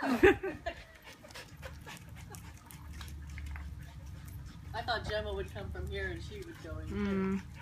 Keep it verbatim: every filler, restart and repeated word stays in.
I thought Gemma would come from here and she would go in. Mm.